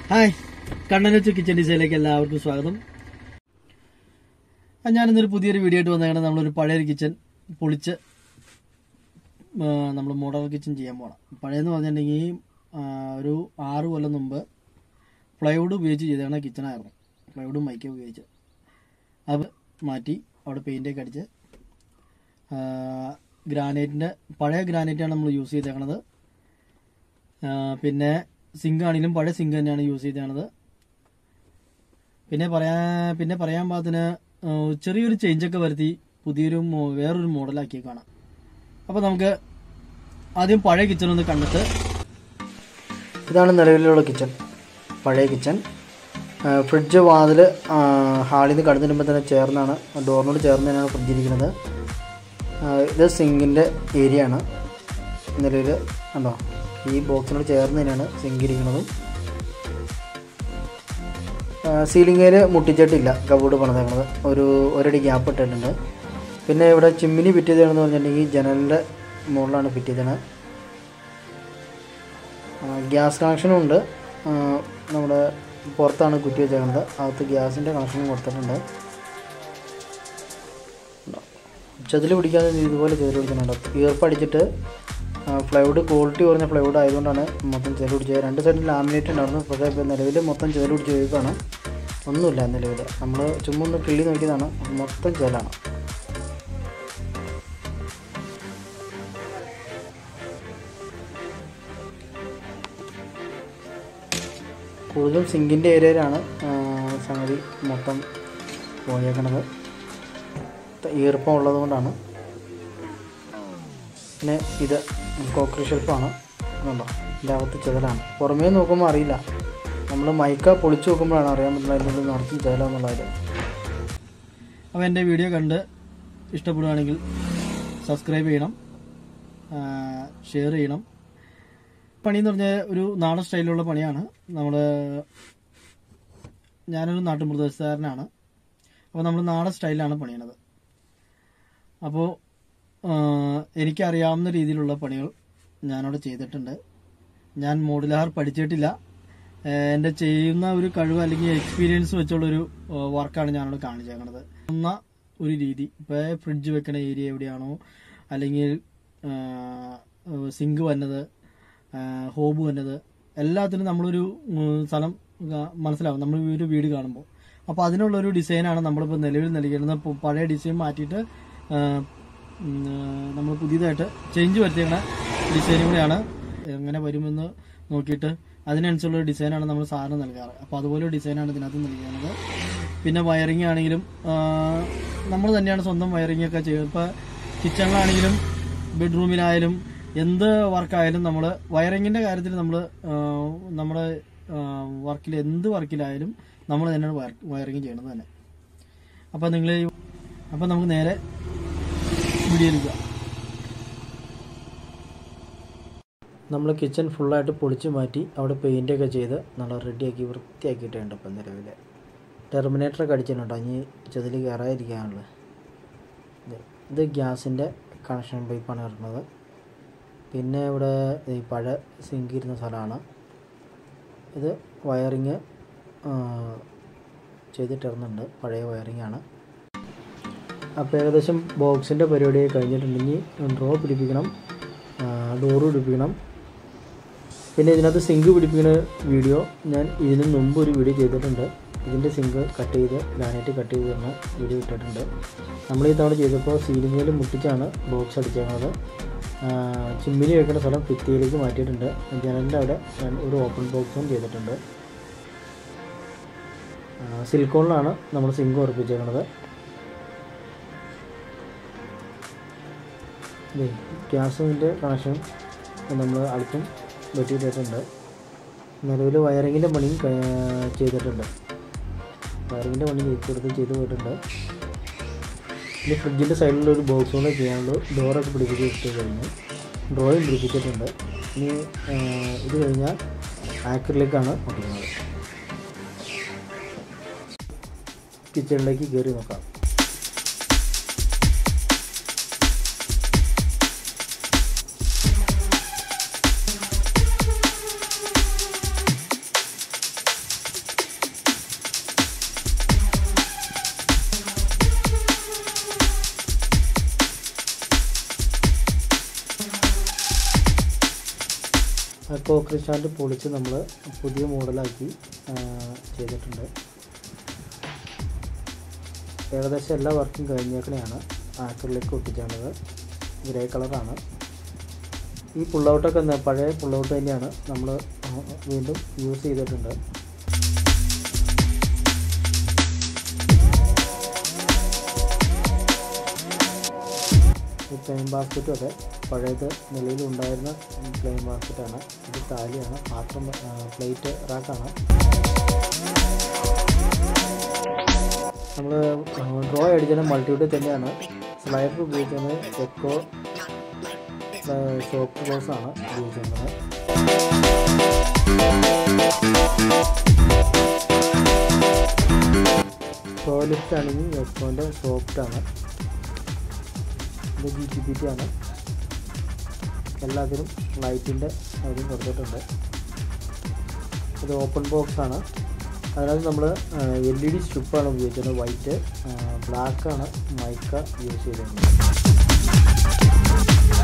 Hi, കണ്ണനച്ചു kitchen ഡിസൈനിലേക്ക് എല്ലാവർക്കും സ്വാഗതം. ഞാനിന്നൊരു പുതിയൊരു വീഡിയോ ആയിട്ട് വന്നതാണ്. നമ്മളൊരു പഴയൊരു കിച്ചൺ പൊളിച്ച് നമ്മൾ മോഡൽ കിച്ചൺ ചെയ്യാൻ പോകണം. പഴയെന്ന് പറഞ്ഞിട്ടുണ്ടെങ്കിൽ ഒരു 6 കൊല്ലം മുമ്പ് പ്ലൈവുഡ് ഉപയോഗിച്ച് ചെയ്താണ് കിച്ചണായിരുന്നു. പ്ലൈവുഡും മൈക്ക ഉപയോഗിച്ച് അത് മാറ്റി അവിടെ പെയിൻ്റൊക്കെ അടിച്ച് ഗ്രാനൈറ്റിൻ്റെ പഴയ ഗ്രാനൈറ്റാണ് നമ്മൾ യൂസ് ചെയ്തേക്കണത്. പിന്നെ സിങ്ക് ആണെങ്കിലും പഴയ സിങ്ക് തന്നെയാണ് യൂസ് ചെയ്തത്. പിന്നെ പറയാൻ പാകത്തിന് ചെറിയൊരു ചേഞ്ചൊക്കെ വരുത്തി വേറൊരു മോഡലാക്കി കാണാം. അപ്പോൾ നമുക്ക് ആദ്യം പഴയ കിച്ചൺ ഒന്ന് കണ്ടിട്ട്. ഇതാണ് നിലവിലുള്ള കിച്ചൺ, പഴയ കിച്ചൺ. ഫ്രിഡ്ജ് വാതിൽ ഹാളിൽ നിന്ന് കടന്നു വരുമ്പോൾ തന്നെ ചേർന്നാണ്, ഡോറിനോട് ചേർന്ന് തന്നെയാണ് ഫ്രിഡ്ജ് ഇരിക്കുന്നത്. ഇത് സിങ്കിൻ്റെ ഏരിയ ആണ്. നിലവിൽ കണ്ടോ, ഈ ബോക്സിനോട് ചേർന്ന് തന്നെയാണ് സിങ്ക് ഇരിക്കുന്നതും. സീലിംഗിൽ മുട്ടിച്ചിട്ടില്ല, കബോർഡ് പണിതേക്കുന്നത്. ഒരടി ഗ്യാപ്പ് ഇട്ടിട്ടുണ്ട്. പിന്നെ ഇവിടെ ചിമ്മിനി ഫിറ്റ് ചെയ്തതെന്ന് പറഞ്ഞിട്ടുണ്ടെങ്കിൽ ജനലിൻ്റെ മുകളിലാണ് ഫിറ്റ് ചെയ്തത്. ഗ്യാസ് കണക്ഷനും ഉണ്ട്. നമ്മുടെ പുറത്താണ് കുറ്റി വെച്ചേക്കുന്നത്. അകത്ത് ഗ്യാസിൻ്റെ കണക്ഷനും കൊടുത്തിട്ടുണ്ട്. ചെതിൽ പിടിക്കാതെ ഇതുപോലെ ചെതിൽ പിടിക്കുന്നുണ്ട്. ഈർപ്പടിച്ചിട്ട് പ്ലൈവുഡ് ക്വാളിറ്റി കുറഞ്ഞ പ്ലൈവുഡ് ആയതുകൊണ്ടാണ് മൊത്തം ചെതിൽ പിടിച്ചത്. രണ്ട് സൈഡിൽ ലാമിനേറ്റ് ഉണ്ടായിരുന്നു. പക്ഷേ ഇപ്പോൾ നിലവിൽ മൊത്തം ചെതിൽ പിടിച്ച് കഴിയുകയാണ്. ഒന്നുമില്ല നിലവിൽ. നമ്മൾ ചുമ്മാ ഒന്ന് കിള്ളി നോക്കിയതാണ്, മൊത്തം ചെലാണ്. കൂടുതലും സിങ്കിൻ്റെ ഏരിയയിലാണ് സംഗതി മൊത്തം പോയേക്കണത്. ഈർപ്പം ഉള്ളത് കൊണ്ടാണ്. പിന്നെ ഇത് കോക്കറി ഷെൽഫാണ്. കണ്ടോ, ഇതിൻ്റെ അകത്ത് ചെതലാണ്. പുറമേ നോക്കുമ്പോൾ അറിയില്ല, നമ്മൾ മൈക്ക പൊളിച്ച് നോക്കുമ്പോഴാണ് അറിയാൻ പറ്റുന്നത് അതിൻ്റെ നിറച്ച് ചെതലാന്നുള്ളത്. അപ്പോൾ എൻ്റെ വീഡിയോ കണ്ട് ഇഷ്ടപ്പെടുകയാണെങ്കിൽ സബ്സ്ക്രൈബ് ചെയ്യണം, ഷെയർ ചെയ്യണം. പണിയെന്ന് പറഞ്ഞാൽ ഒരു നാടൻ സ്റ്റൈലിലുള്ള പണിയാണ്. ഞാനൊരു നാട്ടുപ്രദേശക്കാരനാണ്. അപ്പോൾ നമ്മൾ നാടൻ സ്റ്റൈലിലാണ് പണിയണത്. അപ്പോൾ എനിക്കറിയാവുന്ന രീതിയിലുള്ള പണികൾ ഞാനവിടെ ചെയ്തിട്ടുണ്ട്. ഞാൻ മോഡുലാർ പഠിച്ചിട്ടില്ല. എൻ്റെ ചെയ്യുന്ന ഒരു കഴിവ് അല്ലെങ്കിൽ എക്സ്പീരിയൻസ് വെച്ചുള്ളൊരു വർക്കാണ് ഞാനവിടെ കാണിച്ചേക്കണത്. എന്ന ഒരു രീതി, ഇപ്പോൾ ഫ്രിഡ്ജ് വെക്കണ ഏരിയ എവിടെയാണോ, അല്ലെങ്കിൽ സിങ്ക് വന്നത്, ഹോബ് വന്നത്, എല്ലാത്തിനും നമ്മളൊരു സ്ഥലം മനസ്സിലാവും നമ്മൾ ഒരു വീട് കാണുമ്പോൾ. അപ്പോൾ അതിനുള്ളൊരു ഡിസൈനാണ് നമ്മളിപ്പോൾ നിലവിൽ നൽകിയിരുന്നത്. പഴയ ഡിസൈൻ മാറ്റിയിട്ട് നമ്മൾ പുതിയതായിട്ട് ചേഞ്ച് വരുത്തിയ ഡിസൈനും കൂടെയാണ്. എങ്ങനെ വരുമെന്ന് നോക്കിയിട്ട് അതിനനുസരിച്ചുള്ള ഡിസൈനാണ് നമ്മൾ സാധനം നൽകാറ്. അപ്പോൾ അതുപോലെ ഡിസൈനാണ് ഇതിനകത്ത് നൽകുന്നത്. പിന്നെ വയറിംഗ് ആണെങ്കിലും നമ്മൾ തന്നെയാണ് സ്വന്തം വയറിംഗ് ഒക്കെ ചെയ്യുന്നത്. ഇപ്പോൾ കിച്ചണിലാണെങ്കിലും ബെഡ്റൂമിലായാലും എന്ത് വർക്കായാലും നമ്മൾ വയറിങ്ങിൻ്റെ കാര്യത്തിൽ നമ്മുടെ വർക്കിൽ എന്ത് വർക്കിലായാലും നമ്മൾ തന്നെയാണ് വയറിങ് ചെയ്യണത് തന്നെ. അപ്പോൾ നമുക്ക് നേരെ വീഡിയോയിലേക്ക്. നമ്മൾ കിച്ചൺ ഫുള്ളായിട്ട് പൊളിച്ച് മാറ്റി അവിടെ പെയിൻ്റൊക്കെ ചെയ്ത് നല്ല റെഡിയാക്കി വൃത്തിയാക്കിയിട്ടുണ്ട്. ഇപ്പം നിലവിൽ ടെർമിനേറ്ററൊക്കെ അടിച്ചിട്ടുണ്ടോ, ഇനി ചെതിൽ കയറാതിരിക്കാനുള്ളത്. ഇത് ഗ്യാസിൻ്റെ കണക്ഷൻ പൈപ്പാണ് ഇറങ്ങുന്നത്. പിന്നെ ഇവിടെ ഈ പഴയ സിങ്ക് ഇരുന്ന സ്ഥലമാണ്. ഇത് വയറിങ് ചെയ്തിട്ടിരുന്നുണ്ട്, പഴയ വയറിങ്ങാണ്. അപ്പോൾ ഏകദേശം ബോക്സിൻ്റെ പരിപാടി കഴിഞ്ഞിട്ടുണ്ടെങ്കിൽ ഡ്രോ പിടിപ്പിക്കണം, ഡോറ് പിടിപ്പിക്കണം. പിന്നെ ഇതിനകത്ത് സിങ്ക് പിടിപ്പിക്കുന്ന വീഡിയോ ഞാൻ ഇതിന് മുമ്പ് ഒരു വീഡിയോ ചെയ്തിട്ടുണ്ട്. ഇതിൻ്റെ സിങ്ക് കട്ട് ചെയ്ത് ഗ്രാനൈറ്റ് കട്ട് ചെയ്ത് തരുന്ന വീഡിയോ ഇട്ടിട്ടുണ്ട്. നമ്മൾ ഈ തവണ ചെയ്തപ്പോൾ സീലിങ്ങിൽ മുട്ടിച്ചാണ് ബോക്സ് അടിച്ചേക്കുന്നത്. ചിമ്മിനി വെക്കുന്ന സ്ഥലം ഭിത്തിയിലേക്ക് മാറ്റിയിട്ടുണ്ട്. ജനലിൻ്റെ അവിടെ ഒരു ഓപ്പൺ ബോക്സും ചെയ്തിട്ടുണ്ട്. സിലിക്കോണിലാണ് നമ്മൾ സിങ്ക് ഉറപ്പിച്ചേക്കുന്നത്. ഗ്യാസിൻ്റെ കണക്ഷൻ നമ്മൾ അടുത്തും വെട്ടിയിട്ടിട്ടുണ്ട്. നിലവിൽ വയറിങ്ങിൻ്റെ പണിയും ചെയ്തിട്ടുണ്ട്. വയറിങ്ങിൻ്റെ പണി ചെയ്ത് പോയിട്ടുണ്ട്. ഇനി ഫ്രിഡ്ജിൻ്റെ സൈഡിലൊരു ബോക്സ് കൊണ്ട് ചെയ്യാനുള്ളൂ. ഡോറൊക്കെ പിടിപ്പിച്ചിട്ട് കഴിഞ്ഞു, ഡ്രോയും പിടിപ്പിച്ചിട്ടുണ്ട്. ഇനി ഇത് കഴിഞ്ഞാൽ ആക്രിലിക്കാണ് ഒട്ടിക്കുന്നത്. കിച്ചണിലേക്ക് കയറി നോക്കാം. കോൺക്രീറ്റ് സ്റ്റാൻഡ് പൊളിച്ച് നമ്മൾ പുതിയ മോഡലാക്കി ചെയ്തിട്ടുണ്ട്. ഏകദേശം എല്ലാ വർക്കും കഴിഞ്ഞേക്കണെയാണ്. ആക്രിലിക് ഒട്ടിച്ചാണത്, ഗ്രേ കളറാണ്. ഈ പുള്ളൗട്ടൊക്കെ പഴയ പുള്ളൗട്ട് തന്നെയാണ് നമ്മൾ വീണ്ടും യൂസ് ചെയ്തിട്ടുണ്ട്. ഈ പ്ലെയിൻ ബാസ്ക്കറ്റും അതെ, പഴയത് നിലയിലുണ്ടായിരുന്ന പ്ലെയിൻ ബാസ്ക്കറ്റാണ്. ഇത് താലിയാണ്, പാത്രം പ്ലേറ്റ് റാക്കാണ്. നമ്മൾ ഡ്രോ അടിച്ചാൽ മൾട്ടിവുഡ് തന്നെയാണ്. സ്ലൈഡർ ഉപയോഗിക്കുന്നത് എക്കോ സോഫ്റ്റ് ഗ്ലോസ് ആണ് ഉപയോഗിക്കുന്നത്. ലിഫ്റ്റ് ആണെങ്കിൽ എക്കോൻ്റെ സോഫ്റ്റാണ്. ഇത് GTPT ആണ്. എല്ലാത്തിനും ലൈറ്റിൻ്റെ കാര്യം കൊടുത്തിട്ടുണ്ട്. ഇത് ഓപ്പൺ ബോക്സ് ആണ്. അതിനകത്ത് നമ്മൾ LED സ്ട്രിപ്പാണ് ഉപയോഗിക്കുന്നത്. വൈറ്റ്, ബ്ലാക്കാണ് മൈക്ക യൂസ് ചെയ്തിരുന്നത്.